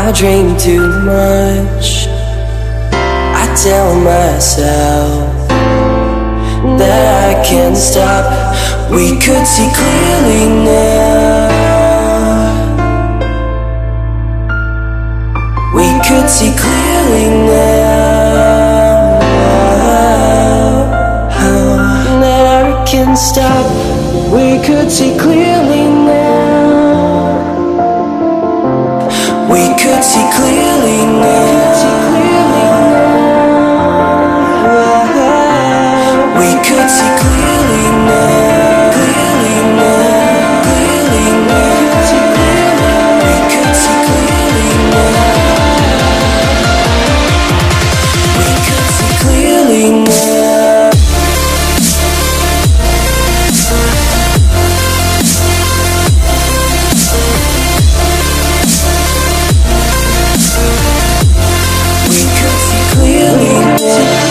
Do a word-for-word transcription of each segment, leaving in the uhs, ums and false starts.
I dream too much. I tell myself that I can't stop. We could see clearly now. We could see clearly now. That I can't stop. We could see clearly now. We could see clearly now. We could see clearly now. Clearly now. Clearly now. We could see clearly now. We could see clearly now. We could see clearly now.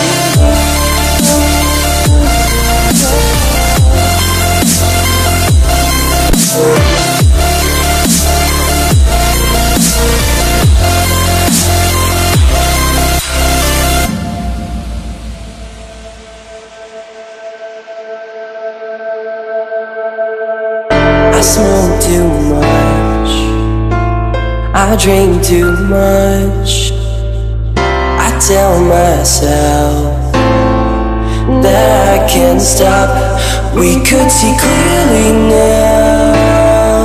I smoke too much. I drink too much. I tell myself that I can't stop. We could see clearly now.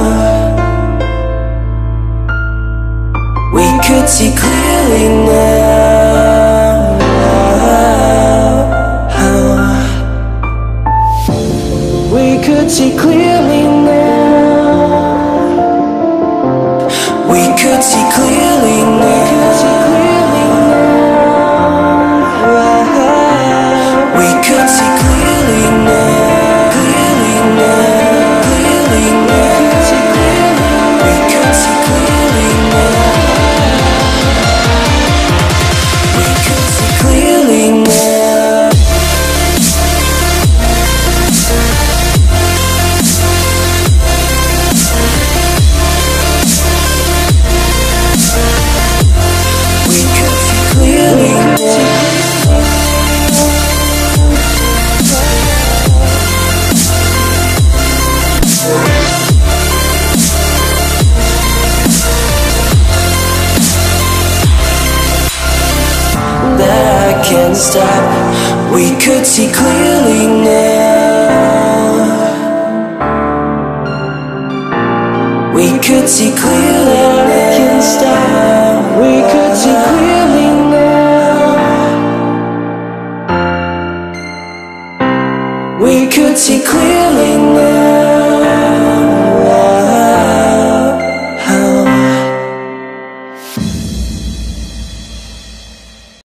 We could see clearly now. We could see clearly now. We could see clearly now. We could see clearly now. Clearly now. Clearly now. We could see clearly now. We could see clearly now. We could see clearly now. That I can't stop. We could see clearly now. We could see clearly now. I can't stop. We could see clearly.